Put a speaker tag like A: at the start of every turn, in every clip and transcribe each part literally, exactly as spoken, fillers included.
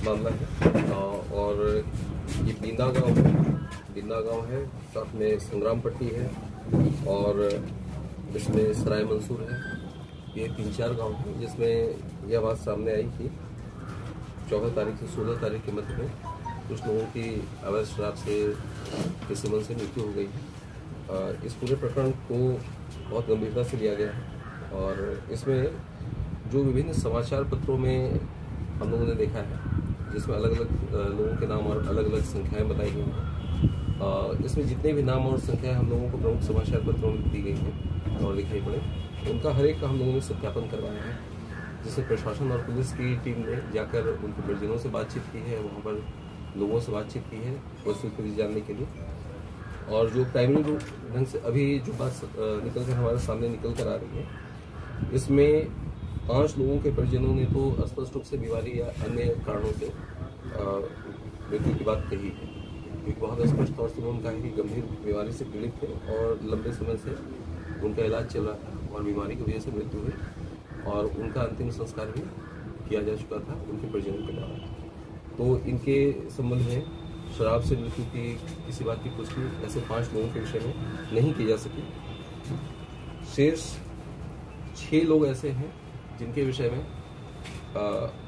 A: मामला है और ये बींदा गांव है बींदा गांव है साथ में संग्राम पट्टी है और इसमें सराय मंसूर है। ये तीन चार गांव हैं जिसमें यह बात सामने आई कि चौदह तारीख से सोलह तारीख के मध्य में कुछ लोगों की अवैध शराब से के सेवन से मृत्यु हो गई। इस पूरे प्रकरण को बहुत गंभीरता से लिया गया है और इसमें जो विभिन्न समाचार पत्रों में हम लोगों ने देखा है जिसमें अलग अलग लोगों के नाम और अलग अलग संख्याएं बताई गई हैं। इसमें जितने भी नाम और संख्याएं हम लोगों को प्रमुख समाचार पत्रों में दी गई हैं और दिखाई पड़े उनका हर एक का हम लोगों ने सत्यापन करवाया है, जिससे प्रशासन और पुलिस की टीम ने जाकर उनके परिजनों से बातचीत की है, वहाँ पर लोगों से बातचीत की है वस्तुस्थिति जानने के लिए। और जो प्राइमरी ढंग से अभी जो बात निकल कर हमारे सामने निकल कर आ रही है, इसमें पांच लोगों के परिजनों ने तो स्पष्ट रूप से बीमारी या अन्य कारणों से मृत्यु की बात कही है, क्योंकि बहुत स्पष्ट तौर से उन्होंने कहा कि गंभीर बीमारी से पीड़ित थे और लंबे समय से उनका इलाज चल रहा था और बीमारी की वजह से मृत्यु हुई और उनका अंतिम संस्कार भी किया जा चुका था उनके परिजनों के द्वारा। तो इनके संबंध में शराब से मृत्यु की किसी बात की पुष्टि ऐसे पांच लोगों के विषय में नहीं की जा सकी। शेष छह लोग ऐसे हैं जिनके विषय में आ,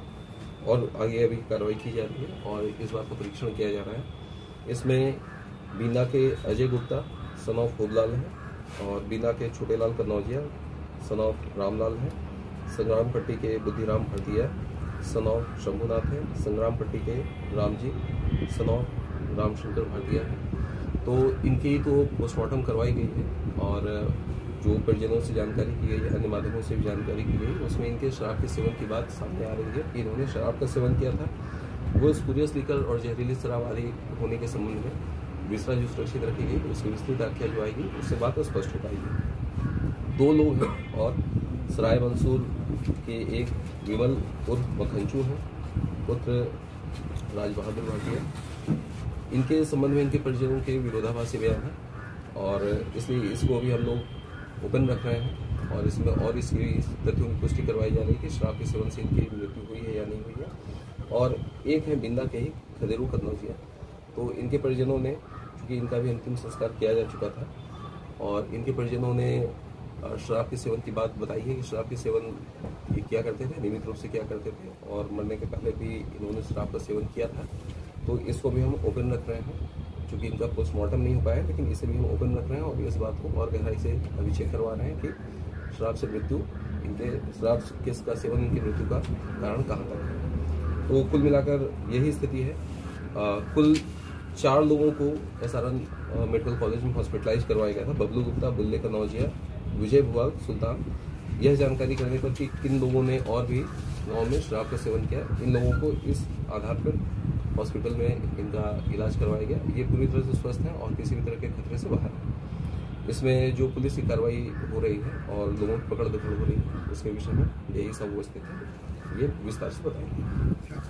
A: और आगे अभी कार्रवाई की जा रही है और इस बात का परीक्षण किया जा रहा है। इसमें बीना के अजय गुप्ता सन ऑफ होदलाल है और बीना के छोटेलाल कन्नौजिया सन ऑफ रामलाल है, संग्राम पट्टी के बुद्धिराम भरतिया सन ऑफ शंभुनाथ है, संग्राम पट्टी के रामजी सन ऑफ रामशंकर भरतिया है। तो इनकी तो पोस्टमार्टम करवाई गई है और जो परिजनों से जानकारी की गई है, अन्य माध्यमों से भी जानकारी की गई, उसमें इनके शराब के सेवन की बात सामने आ रही है कि इन्होंने शराब का सेवन किया था। वो स्पूरियस लीकर और जहरीली शराब आदि होने के संबंध में विसरा जो सुरक्षित रखी गई उसकी विस्तृत व्याख्या जो आएगी उससे बात स्पष्ट हो पाएगी। दो लोग हैं और सराय मंसूर के एक विमल उर्फ मखंचू हैं, पुत्र राज बहादुर भाटिया। इनके संबंध में इनके परिजनों के विरोधाभासी बयान है और इसलिए इसको भी हम लोग ओपन रख रहे हैं और इसमें और इसकी तथ्यों की पुष्टि करवाई जा रही है कि शराब के सेवन से इनकी मृत्यु हुई है या नहीं हुई है। और एक है बिंदा के ही खदेरू कन्नौजिया, तो इनके परिजनों ने चूँकि इनका भी अंतिम संस्कार किया जा चुका था और इनके परिजनों ने शराब के सेवन की बात बताई है कि शराब के सेवन ये किया करते थे, नियमित रूप से किया करते थे और मरने के पहले भी इन्होंने शराब का सेवन किया था। तो इसको भी हम ओपन रख रहे हैं, चूँकि इनका पोस्टमार्टम नहीं हो पाया, लेकिन इसे भी हम ओपन रख रहे हैं और इस बात को और गहराई से अभी चेक करवा रहे हैं कि शराब से मृत्यु इनके शराब किसका सेवन इनकी मृत्यु का कारण कहाँ तक है। तो कुल मिलाकर यही स्थिति है। आ, कुल चार लोगों को S R N medical college में हॉस्पिटलाइज करवाया गया था। बबलू गुप्ता, बुल्ले कन्नौजिया, विजय भुआल, सुल्तान। यह जानकारी करने पर कि किन लोगों ने और भी गाँव में शराब का सेवन किया, इन लोगों को इस आधार पर हॉस्पिटल में इनका इलाज करवाया गया। ये पूरी तरह से स्वस्थ हैं और किसी भी तरह के खतरे से बाहर हैं। इसमें जो पुलिस की कार्रवाई हो रही है और लोगों की पकड़ दखड़ हो रही है उसके विषय में यही सब वो स्थिति है, ये विस्तार से बताएंगे।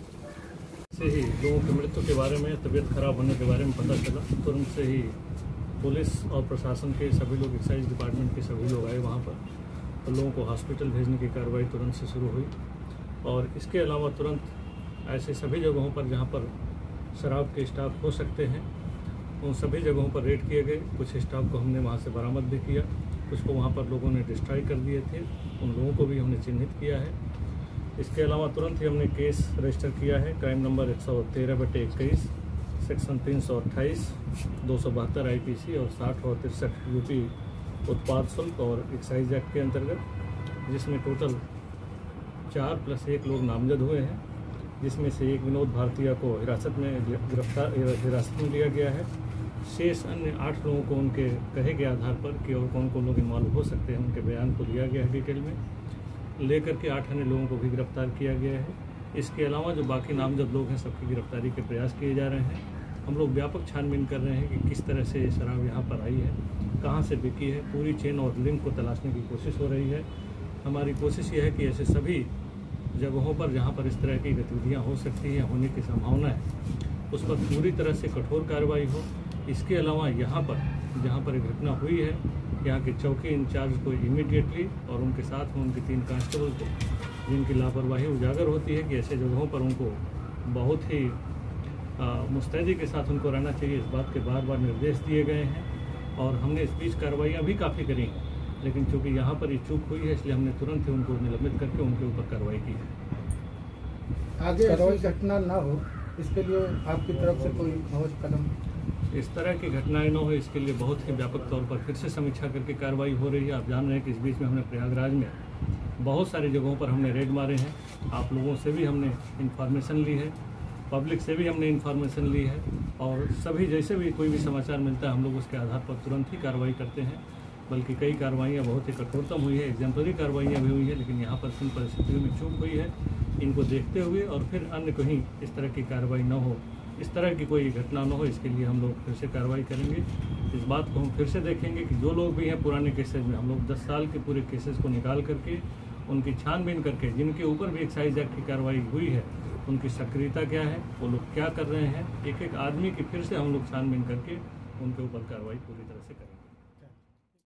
B: से ही लोगों की मृत्यु के बारे में, तबीयत खराब होने के बारे में पता चला, तुरंत से ही पुलिस और प्रशासन के सभी लोग, एक्साइज डिपार्टमेंट के सभी लोग आए वहाँ पर और लोगों को हॉस्पिटल भेजने की कार्रवाई तुरंत से शुरू हुई। और इसके अलावा तुरंत ऐसे सभी जगहों पर जहाँ पर शराब के स्टॉक हो सकते हैं उन सभी जगहों पर रेड किए गए। कुछ स्टॉक को हमने वहाँ से बरामद भी किया, कुछ को वहाँ पर लोगों ने डिस्ट्रॉय कर दिए थे, उन लोगों को भी हमने चिन्हित किया है। इसके अलावा तुरंत ही हमने केस रजिस्टर किया है, क्राइम नंबर एक सौ तेरह बटे इक्कीस, सेक्शन तीन सौ अट्ठाईस, दो सौ बहत्तर आई पी सी और साठ और तिरसठ यूपी उत्पाद शुल्क और एक्साइज एक्ट के अंतर्गत, जिसमें टोटल चार प्लस एक लोग नामजद हुए हैं, जिसमें से एक विनोद भारतीय को हिरासत में गिरफ्तार हिरासत में लिया गया है। शेष अन्य आठ लोगों को उनके कहे के आधार पर कि और कौन कौन लोग इन्वॉल्व हो सकते हैं उनके बयान को लिया गया है डिटेल में, लेकर के आठ अन्य लोगों को भी गिरफ्तार किया गया है। इसके अलावा जो बाकी नामजद लोग हैं सबकी गिरफ्तारी के प्रयास किए जा रहे हैं। हम लोग व्यापक छानबीन कर रहे हैं कि किस तरह से शराब यहाँ पर आई है, कहाँ से बिकी है, पूरी चेन और लिंक को तलाशने की कोशिश हो रही है। हमारी कोशिश ये है कि ऐसे सभी जगहों पर जहाँ पर इस तरह की गतिविधियाँ हो सकती हैं, होने की संभावना है, उस पर पूरी तरह से कठोर कार्रवाई हो। इसके अलावा यहाँ पर जहाँ पर एक घटना हुई है, यहाँ के चौकी इंचार्ज को इमीडिएटली और उनके साथ में उनके तीन कांस्टेबल को, जिनकी लापरवाही उजागर होती है कि ऐसे जगहों पर उनको बहुत ही मुस्तैदी के साथ उनको रहना चाहिए, इस बात के बार बार निर्देश दिए गए हैं। और हमने इस बीच कार्रवाइयाँ भी काफ़ी करी हैं, लेकिन चूंकि यहाँ पर ये चूक हुई है इसलिए हमने तुरंत ही उनको निलंबित करके उनके ऊपर कार्रवाई की है।
C: आगे ऐसी घटना ना हो इसके लिए आपकी तरफ से कोई ठोस कदम?
B: इस तरह की घटनाएं न हो इसके लिए बहुत ही व्यापक तौर पर फिर से समीक्षा करके कार्रवाई हो रही है। आप जान रहे हैं कि इस बीच में हमने प्रयागराज में बहुत सारी जगहों पर हमने रेड मारे हैं। आप लोगों से भी हमने इन्फॉर्मेशन ली है, पब्लिक से भी हमने इन्फॉर्मेशन ली है, और सभी जैसे भी कोई भी समाचार मिलता है हम लोग उसके आधार पर तुरंत ही कार्रवाई करते हैं। बल्कि कई कार्रवाइयाँ बहुत ही कठोरतम हुई है, एग्जाम्पलरी कार्रवाइयाँ भी हुई है, लेकिन यहाँ पर किन परिस्थितियों में चूक हुई है इनको देखते हुए और फिर अन्य कहीं इस तरह की कार्रवाई न हो, इस तरह की कोई घटना न हो, इसके लिए हम लोग फिर से कार्रवाई करेंगे। इस बात को हम फिर से देखेंगे कि जो लोग भी हैं पुराने केसेज में, हम लोग दस साल के पूरे केसेस को निकाल करके उनकी छानबीन करके जिनके ऊपर भी एक्साइज एक्ट की कार्रवाई हुई है उनकी सक्रियता क्या है, वो लोग क्या कर रहे हैं, एक एक आदमी की फिर से हम लोग छानबीन करके उनके ऊपर कार्रवाई पूरी तरह से करेंगे।